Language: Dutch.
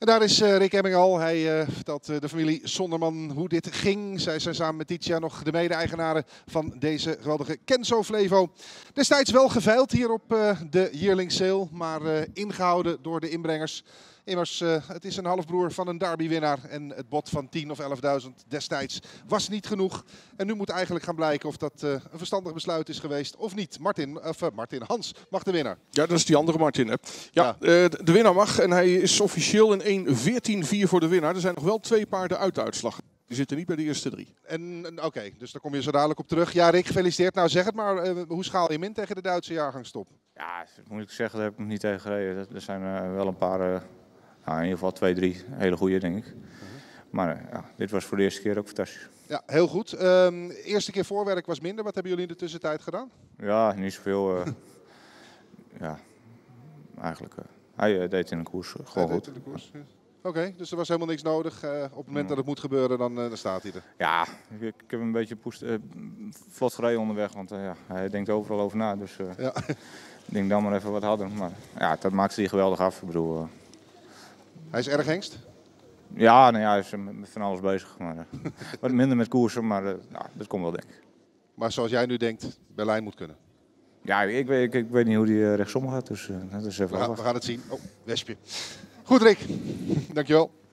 En daar is Rick Emming al. Hij vertelt de familie Sonderman hoe dit ging. Zij zijn samen met Titia nog de mede-eigenaren van deze geweldige Kenzo Flevo. Destijds wel geveild hier op de Yearling Sale, maar ingehouden door de inbrengers. Immers, het is een halfbroer van een derby-winnaar en het bod van 10.000 of 11.000 destijds was niet genoeg. En nu moet eigenlijk gaan blijken of dat een verstandig besluit is geweest of niet. Hans mag de winnaar. Ja, dat is die andere Martin. Hè? Ja, de winnaar mag en hij is officieel in 1.14.4 voor de winnaar. Er zijn nog wel 2 paarden uit de uitslag. Die zitten niet bij de eerste 3. Oké, dus daar kom je zo dadelijk op terug. Ja, Rick, gefeliciteerd. Nou, zeg het maar. Hoe schaal je hem in tegen de Duitse jaargangstop? Ja, moet ik zeggen, daar heb ik nog niet tegen gereden. Er zijn wel een paar... Nou, in ieder geval 2, 3 hele goede, denk ik. Maar ja, dit was voor de eerste keer ook fantastisch. Ja, heel goed. Eerste keer voorwerk was minder. Wat hebben jullie in de tussentijd gedaan? Ja, niet zoveel. Ja, eigenlijk. Hij deed in de koers gewoon goed. Oké, dus er was helemaal niks nodig. Op het moment dat het moet gebeuren, dan staat hij er. Ja, ik heb een beetje vlot gereden onderweg, want ja, hij denkt overal over na. Dus ja. Ik denk dan maar even wat harder. Maar ja, dat maakt hij geweldig af. Ik bedoel, hij is erg hengst? Ja, nou ja, hij is met van alles bezig. Maar, wat minder met koersen, maar nou, dat komt wel, denk ik. Maar zoals jij nu denkt, Berlijn moet kunnen? Ja, ik weet niet hoe die rechtsom gaat, dus dat is even we gaan het zien. Oh, wespje. Goed, Rick. Dankjewel.